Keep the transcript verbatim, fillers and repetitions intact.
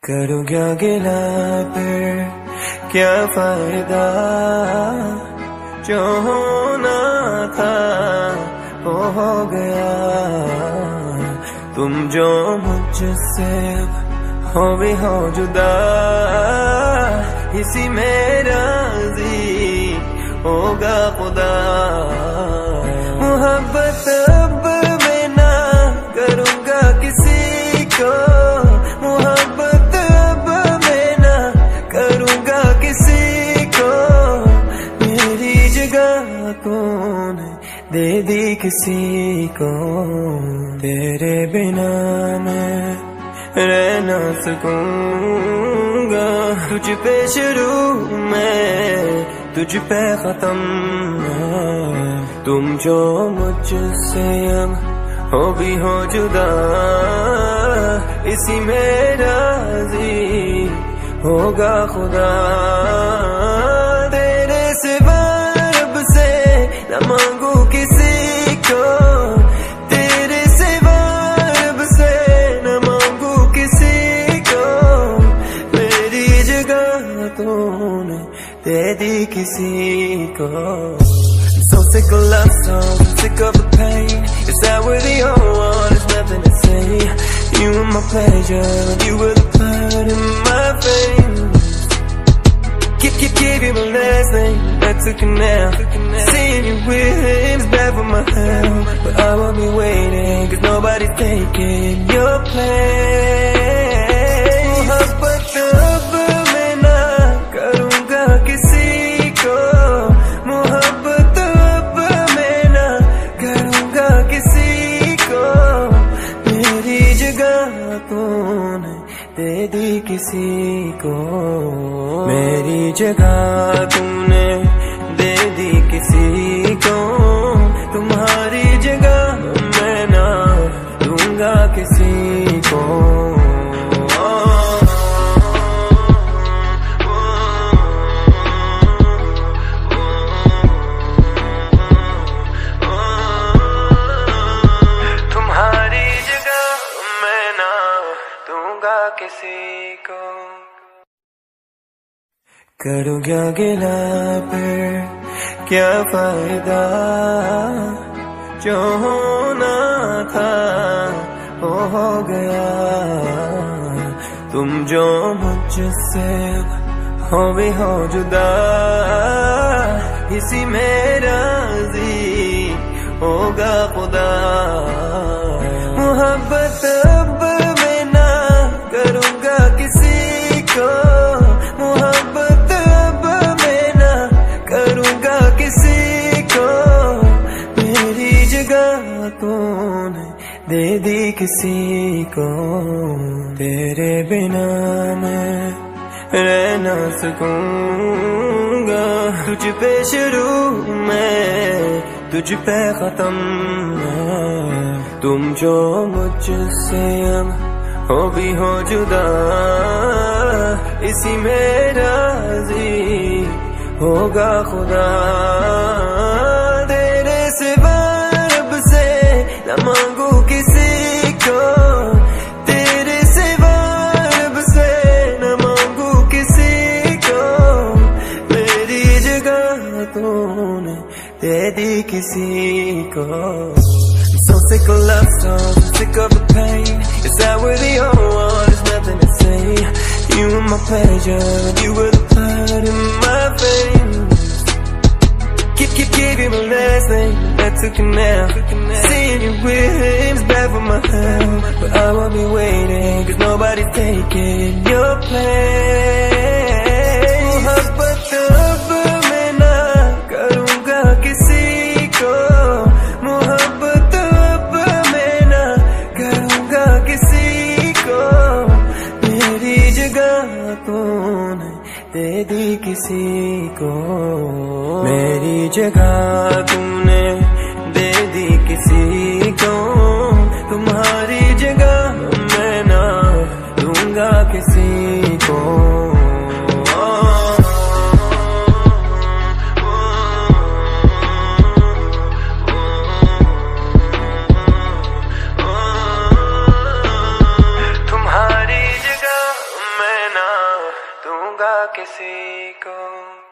करूँ क्या गिला फिर क्या फायदा, जो होना था वो हो गया। तुम जो मुझसे हो भी हो जुदा, इसी में राज़ी होगा खुदा। मोहब्बत अब मैं ना करूँगा किसी को, मोहब्बत अब मैं ना करूँगा किसी को। मेरी जगह तूने दे दी किसी को, तेरे बिना मैं रह ना सकूंगा। तुझ पे शुरू में तुझ पे खत्म, तुम जो मुझसे अब हो भी हो जुदा, इसी में राज़ी होगा खुदा। तेरे सिवा रब से न मांगू किसी को, तेरे सिवा रब से न मांगू किसी को। मेरी जगह तूने दे दी किसी को। So sick of love songs, sick of the pain. It's that we're the only one, there's nothing to say. You were my pleasure, you were the blood in my veins. Keep, keep, keep you my last name, I took it now. Seeing you with him's bad for my health, but I won't be waiting, cause nobody's taking your place. Mohabbat ab main na karunga kisi ko, mohabbat ab main na karunga kisi ko. Meri jagah तूने दे दी किसी को, मेरी जगह तूने दे दी किसी को। तुम्हारी जगह मैं ना दूंगा किसी को। तुम्हारी जगह मैं ना दूंगा किसी को। करूँ क्या गिला फिर क्या फायदा, जो होना था वो हो गया। तुम जो मुझसे हो भी हो जुदा, इसी में राज़ी होगा खुदा। मोहब्बत अब मैं ना करूँगा किसी को, मोहब्बत अब मैं ना करूँगा किसी को। मेरी जगह तूने दे दी किसी को, तेरे बिना मैं रह ना सकूंगा। तुझ पे शुरू में तुझ पे खत्म, तुम जो मुझसे अब हो भी हो जुदा, इसी में राज़ी होगा खुदा। तेरे सिवा रब से न मांगू किसी को, तेरे सिवा रब से न मांगू किसी को। मेरी जगह तूने दे दी किसी को। So sick of love songs, sick of the pain. It's that we're the only one, there's nothing to say. You were my pleasure, you were the blood in my veins. Keep, keep, keep you my last name, I took it now. Seeing you with him's bad for my health, but I won't be waiting, cause nobody's taking your place. Mohabbat ab main na karunga kisi ko, mohabbat ab main na karunga kisi ko। मेरी जगह तूने दे दी किसी को, मेरी जगह तूने दे दी किसी को। तुम्हारी जगह मैं ना दूंगा किसी को। मांगूंगा किसी को।